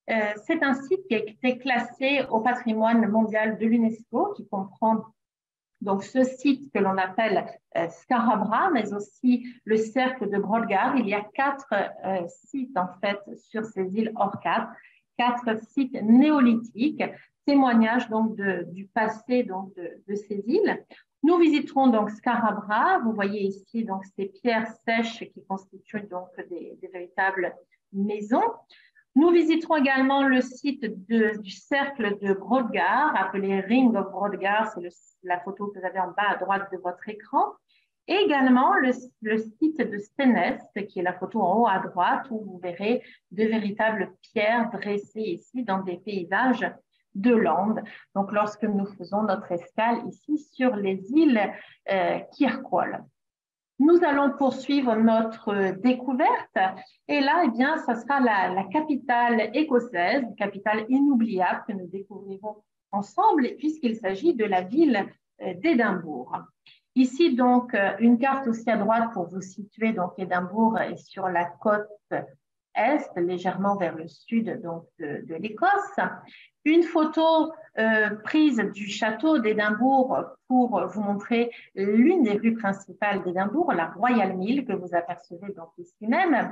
Euh, c'est un site qui a été classé au patrimoine mondial de l'UNESCO, qui comprend donc ce site que l'on appelle euh, Scarabra, mais aussi le cercle de Brodgar. Il y a quatre euh, sites en fait sur ces îles Orcades, quatre sites néolithiques, témoignages donc de, du passé donc de, de ces îles. Nous visiterons donc Scarabra. Vous voyez ici donc ces pierres sèches qui constituent donc des, des véritables maisons. Nous visiterons également le site de, du cercle de Brodgar, appelé Ring of Brodgar, c'est la photo que vous avez en bas à droite de votre écran. Et également le, le site de Stenest, qui est la photo en haut à droite, où vous verrez de véritables pierres dressées ici dans des paysages de Landes. Donc, lorsque nous faisons notre escale ici sur les îles euh, Kirkwall. Nous allons poursuivre notre découverte et là, eh bien, ça sera la, la capitale écossaise, capitale inoubliable que nous découvrirons ensemble puisqu'il s'agit de la ville d'Édimbourg. Ici, donc, une carte aussi à droite pour vous situer. Donc, Édimbourg est sur la côte est, légèrement vers le sud donc, de, de l'Écosse. Une photo euh, prise du château d'Édimbourg pour vous montrer l'une des rues principales d'Édimbourg, la Royal Mill, que vous apercevez donc ici même.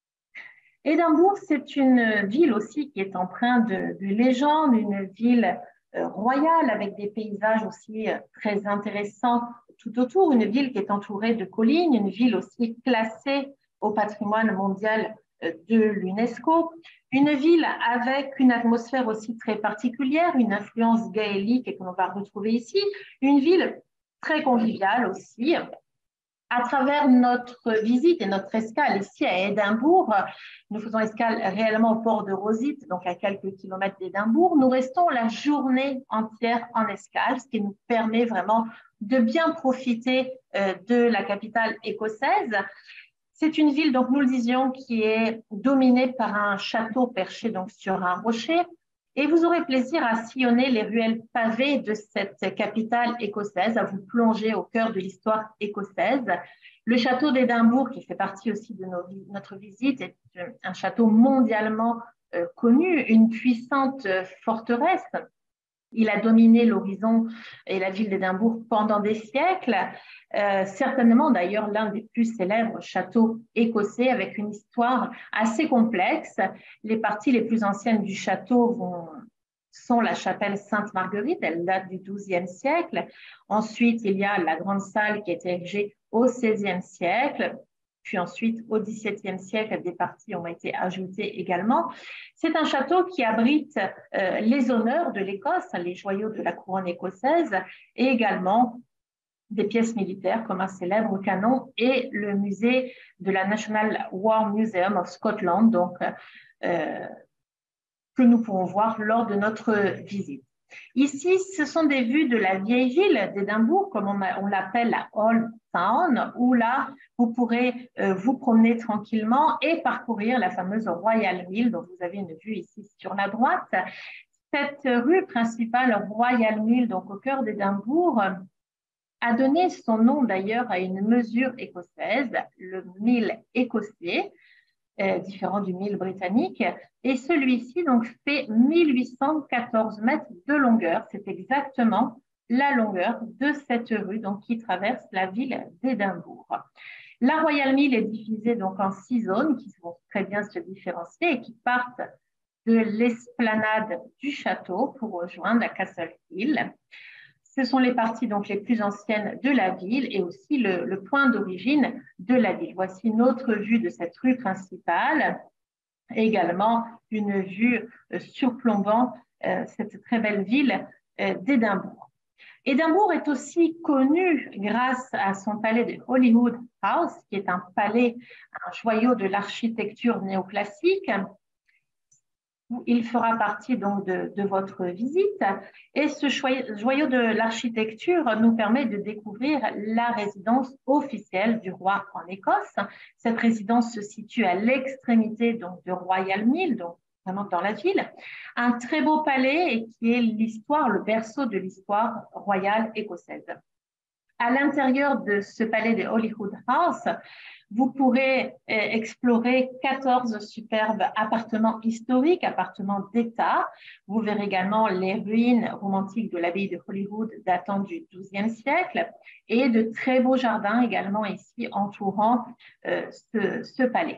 Édimbourg, c'est une ville aussi qui est empreinte de, de légende, une ville euh, royale avec des paysages aussi euh, très intéressants tout autour, une ville qui est entourée de collines, une ville aussi classée au patrimoine mondial de l'UNESCO, une ville avec une atmosphère aussi très particulière, une influence gaélique et que l'on va retrouver ici, une ville très conviviale aussi. À travers notre visite et notre escale ici à Édimbourg, nous faisons escale réellement au port de Rosyth, donc à quelques kilomètres d'Édimbourg. Nous restons la journée entière en escale, ce qui nous permet vraiment de bien profiter de la capitale écossaise. C'est une ville, donc nous le disions, qui est dominée par un château perché donc sur un rocher. Et vous aurez plaisir à sillonner les ruelles pavées de cette capitale écossaise, à vous plonger au cœur de l'histoire écossaise. Le château d'Édimbourg, qui fait partie aussi de nos, notre visite, est un château mondialement euh, connu, une puissante forteresse. Il a dominé l'horizon et la ville d'Édimbourg pendant des siècles. Euh, certainement d'ailleurs l'un des plus célèbres châteaux écossais avec une histoire assez complexe. Les parties les plus anciennes du château vont, sont la chapelle Sainte-Marguerite, elle date du douzième siècle. Ensuite, il y a la grande salle qui a été érigée au seizième siècle. Puis ensuite, au dix-septième siècle, des parties ont été ajoutées également. C'est un château qui abrite euh, les honneurs de l'Écosse, les joyaux de la couronne écossaise, et également des pièces militaires comme un célèbre canon et le musée de la National War Museum of Scotland, donc, euh, que nous pourrons voir lors de notre visite. Ici, ce sont des vues de la vieille ville d'Édimbourg, comme on, on l'appelle la Old Town, où là, vous pourrez euh, vous promener tranquillement et parcourir la fameuse Royal Mill, dont vous avez une vue ici sur la droite. Cette rue principale, Royal Mill, donc au cœur d'Édimbourg, a donné son nom d'ailleurs à une mesure écossaise, le mille écossais, euh, différent du mille britannique. Et celui-ci donc fait mille huit cent quatorze mètres de longueur. C'est exactement la longueur de cette rue donc, qui traverse la ville d'Édimbourg. La Royal Mill est divisée donc en six zones qui vont très bien se différencier et qui partent de l'esplanade du château pour rejoindre la Castle Hill. Ce sont les parties donc les plus anciennes de la ville et aussi le, le point d'origine de la ville. Voici une autre vue de cette rue principale, et également une vue euh, surplombant euh, cette très belle ville euh, d'Édimbourg. Édimbourg est aussi connu grâce à son palais de Holyrood House, qui est un palais, un joyau de l'architecture néoclassique. Il fera partie donc de, de votre visite et ce joyau de l'architecture nous permet de découvrir la résidence officielle du roi en Écosse. Cette résidence se situe à l'extrémité donc de Royal Mill, donc vraiment dans la ville. Un très beau palais et qui est l'histoire, le berceau de l'histoire royale écossaise. À l'intérieur de ce palais de Holyrood House, vous pourrez euh, explorer quatorze superbes appartements historiques, appartements d'État. Vous verrez également les ruines romantiques de l'abbaye de Holyrood datant du douzième siècle et de très beaux jardins également ici entourant euh, ce, ce palais.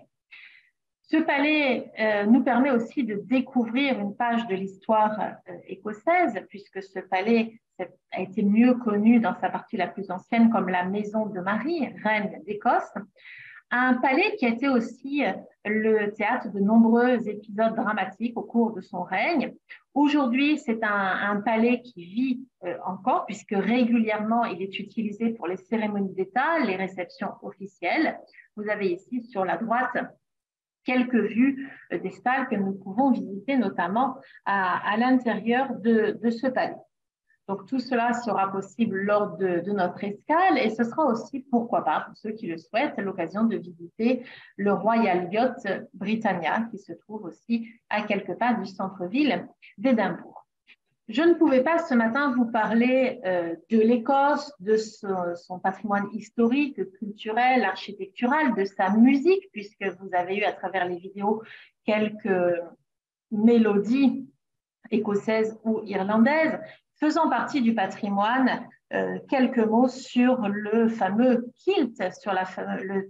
Ce palais euh, nous permet aussi de découvrir une page de l'histoire euh, écossaise, puisque ce palais a été mieux connu dans sa partie la plus ancienne comme la Maison de Marie, reine d'Écosse. Un palais qui a été aussi le théâtre de nombreux épisodes dramatiques au cours de son règne. Aujourd'hui, c'est un, un palais qui vit euh, encore, puisque régulièrement, il est utilisé pour les cérémonies d'État, les réceptions officielles. Vous avez ici sur la droite quelques vues des salles que nous pouvons visiter, notamment à, à l'intérieur de, de ce palais. Donc, tout cela sera possible lors de, de notre escale et ce sera aussi, pourquoi pas, pour ceux qui le souhaitent, l'occasion de visiter le Royal Yacht Britannia qui se trouve aussi à quelques pas du centre-ville d'Édimbourg. Je ne pouvais pas ce matin vous parler euh, de l'Écosse, de son, son patrimoine historique, culturel, architectural, de sa musique, puisque vous avez eu à travers les vidéos quelques mélodies écossaises ou irlandaises. Faisant partie du patrimoine, euh, quelques mots sur le fameux kilt, sur la, le,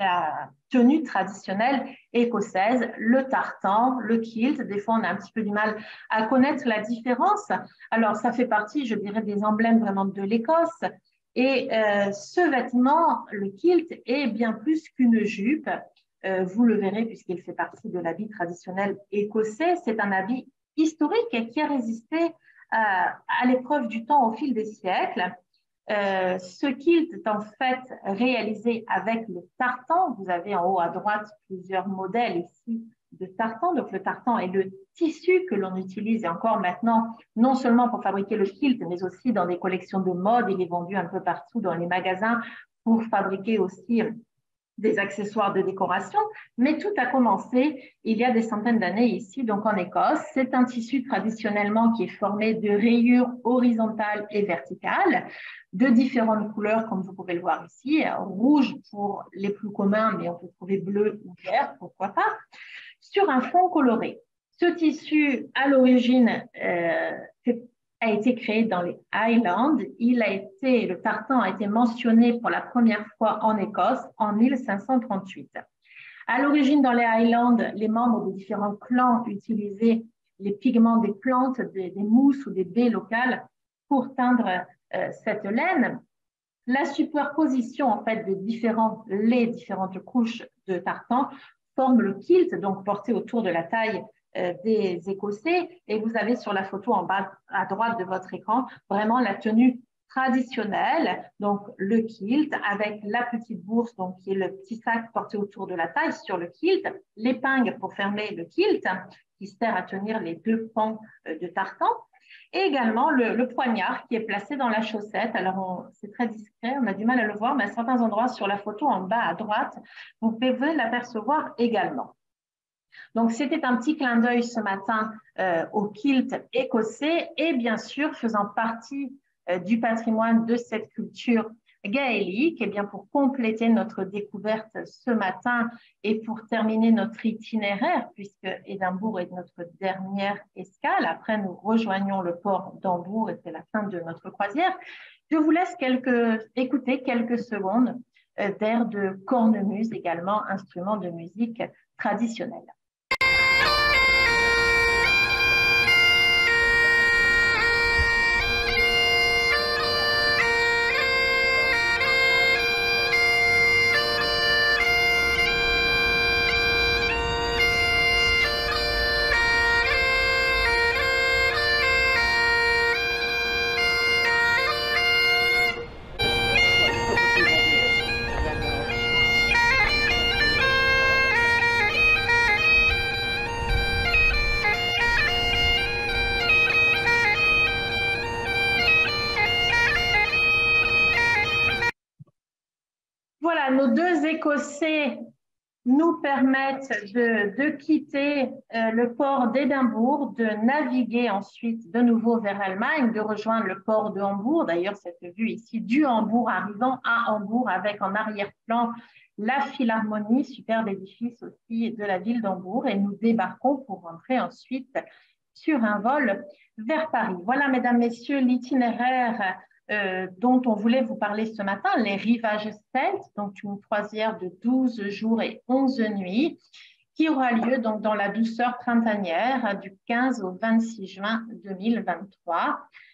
la tenue traditionnelle écossaise, le tartan, le kilt. Des fois, on a un petit peu du mal à connaître la différence. Alors, ça fait partie, je dirais, des emblèmes vraiment de l'Écosse. Et euh, ce vêtement, le kilt, est bien plus qu'une jupe. Euh, vous le verrez puisqu'il fait partie de l'habit traditionnel écossais. C'est un habit historique qui a résisté à, à l'épreuve du temps au fil des siècles. Euh, ce kilt est en fait réalisé avec le tartan. Vous avez en haut à droite plusieurs modèles ici de tartan. Donc le tartan est le tissu que l'on utilise et encore maintenant, non seulement pour fabriquer le kilt, mais aussi dans des collections de mode. Il est vendu un peu partout dans les magasins pour fabriquer aussi des accessoires de décoration, mais tout a commencé il y a des centaines d'années ici, donc en Écosse. C'est un tissu traditionnellement qui est formé de rayures horizontales et verticales, de différentes couleurs, comme vous pouvez le voir ici, rouge pour les plus communs, mais on peut trouver bleu ou vert, pourquoi pas, sur un fond coloré. Ce tissu, à l'origine, euh, a été créé dans les Highlands. Il a été, le tartan a été mentionné pour la première fois en Écosse en mille cinq cent trente-huit. À l'origine, dans les Highlands, les membres de différents clans utilisaient les pigments des plantes, des, des mousses ou des baies locales pour teindre euh, cette laine. La superposition en fait de différents laits, différentes couches de tartan forme le kilt, donc porté autour de la taille des Écossais, et vous avez sur la photo en bas à droite de votre écran vraiment la tenue traditionnelle, donc le kilt avec la petite bourse, donc qui est le petit sac porté autour de la taille sur le kilt, l'épingle pour fermer le kilt qui sert à tenir les deux pans de tartan, et également le, le poignard qui est placé dans la chaussette. Alors c'est très discret, on a du mal à le voir, mais à certains endroits sur la photo en bas à droite, vous pouvez l'apercevoir également. Donc, c'était un petit clin d'œil ce matin euh, au kilt écossais et bien sûr, faisant partie euh, du patrimoine de cette culture gaélique, et bien pour compléter notre découverte ce matin et pour terminer notre itinéraire, puisque Édimbourg est notre dernière escale, après nous rejoignons le port d'Hambourg et c'est la fin de notre croisière, je vous laisse quelques, écouter quelques secondes euh, d'air de cornemuse, également instrument de musique traditionnel. Voilà, nos deux Écossais nous permettent de, de quitter euh, le port d'Édimbourg, de naviguer ensuite de nouveau vers l'Allemagne, de rejoindre le port de Hambourg. D'ailleurs, cette vue ici du Hambourg arrivant à Hambourg avec en arrière-plan la Philharmonie, superbe édifice aussi de la ville d'Hambourg. Et nous débarquons pour rentrer ensuite sur un vol vers Paris. Voilà, mesdames, messieurs, l'itinéraire Euh, dont on voulait vous parler ce matin, les rivages celtes, donc une croisière de douze jours et onze nuits, qui aura lieu donc dans la douceur printanière du quinze au vingt-six juin deux mille vingt-trois.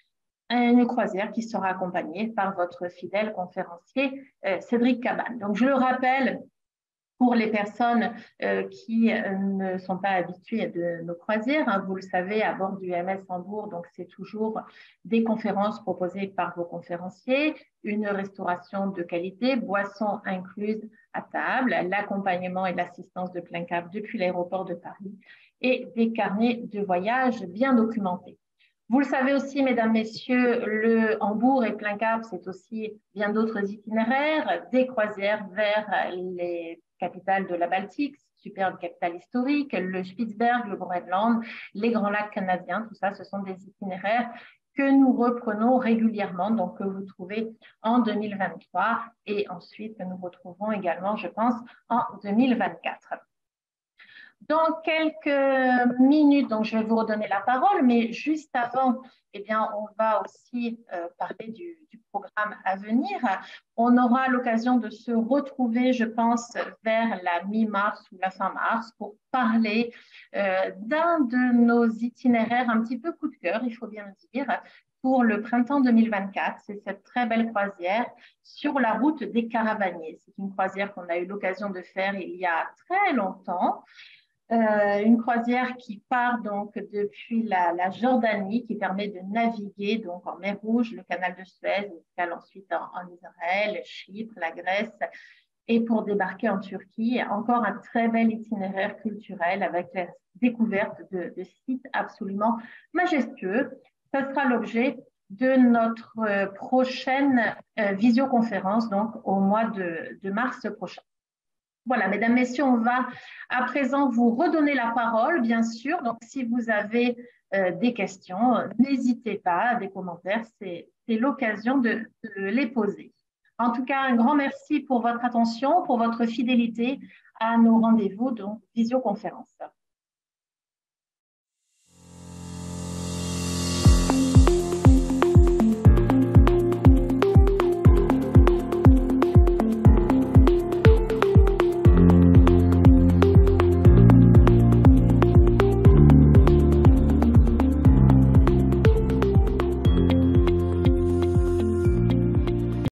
Une croisière qui sera accompagnée par votre fidèle conférencier euh, Cédric Cabane. Donc, je le rappelle, pour les personnes euh, qui euh, ne sont pas habituées de nos croisières, hein, vous le savez, à bord du M S Hambourg, donc c'est toujours des conférences proposées par vos conférenciers, une restauration de qualité, boissons incluses à table, l'accompagnement et l'assistance de plein cap depuis l'aéroport de Paris et des carnets de voyage bien documentés. Vous le savez aussi, mesdames, messieurs, le Hambourg et plein cap, c'est aussi bien d'autres itinéraires, des croisières vers les capitale de la Baltique, superbe capitale historique, le Spitzberg, le Groenland, les Grands Lacs canadiens, tout ça, ce sont des itinéraires que nous reprenons régulièrement, donc que vous trouvez en deux mille vingt-trois et ensuite que nous retrouverons également, je pense, en deux mille vingt-quatre. Dans quelques minutes, donc je vais vous redonner la parole, mais juste avant, eh bien, on va aussi euh, parler du, du programme à venir. On aura l'occasion de se retrouver, je pense, vers la mi-mars ou la fin mars pour parler euh, d'un de nos itinéraires un petit peu coup de cœur, il faut bien le dire, pour le printemps deux mille vingt-quatre. C'est cette très belle croisière sur la route des Caravaniers. C'est une croisière qu'on a eu l'occasion de faire il y a très longtemps. Euh, une croisière qui part donc depuis la, la Jordanie, qui permet de naviguer donc en mer Rouge, le canal de Suez, escale ensuite en, en Israël, Chypre, la Grèce, et pour débarquer en Turquie. Encore un très bel itinéraire culturel avec la découverte de, de sites absolument majestueux. Ce sera l'objet de notre euh, prochaine euh, visioconférence, donc au mois de, de mars prochain. Voilà, mesdames, messieurs, on va à présent vous redonner la parole, bien sûr. Donc, si vous avez euh, des questions, n'hésitez pas, des commentaires, c'est l'occasion de, de les poser. En tout cas, un grand merci pour votre attention, pour votre fidélité à nos rendez-vous, donc visioconférence.